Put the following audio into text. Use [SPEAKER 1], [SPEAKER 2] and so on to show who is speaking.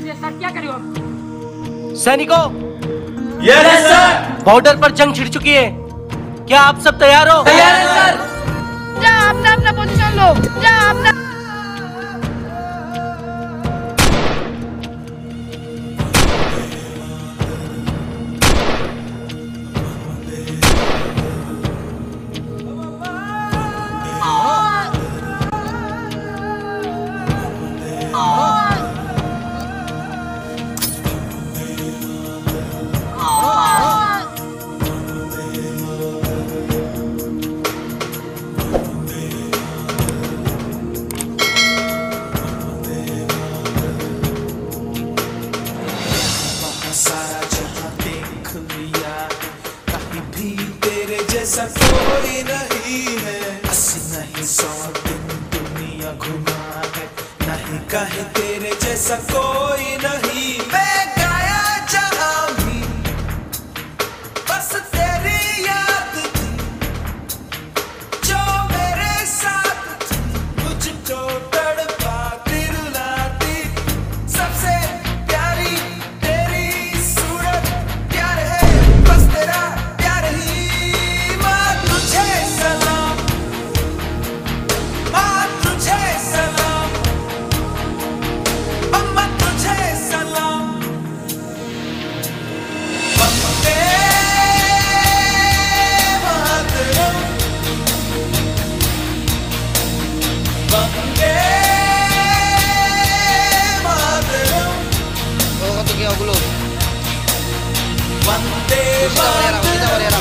[SPEAKER 1] Sir क्या करियो?
[SPEAKER 2] सैनिकों,
[SPEAKER 3] यस सर।
[SPEAKER 2] बॉर्डर पर जंग छिड़ चुकी है। क्या आप सब तैयार हो?
[SPEAKER 3] तैयार है सर।
[SPEAKER 1] जा अपना अपना पोजीशन लो। जा अपना
[SPEAKER 4] सारा जहां देख लिया, कहीं भी तेरे जैसा कोई नहीं है। 80 नहीं 100 दिन दुनिया घुमा है, नहीं कहीं तेरे जैसा कोई नहीं। मैं गाया जहां भी बस तेरी याद थी, जो मेरे साथ थी, मुझको तड़पाती रुलाती। सबसे प्यारी तेरी सूरत, प्यार है बस तेरा प्यार ही। माँ तुझे सलाम, माँ तुझे सलाम, अम्मा तुझे सलाम। Vande Mataram, Vande Mataram,
[SPEAKER 5] Oh, kau tu kira aku belum.
[SPEAKER 4] वंदे
[SPEAKER 5] Kita boleh
[SPEAKER 4] मातरम।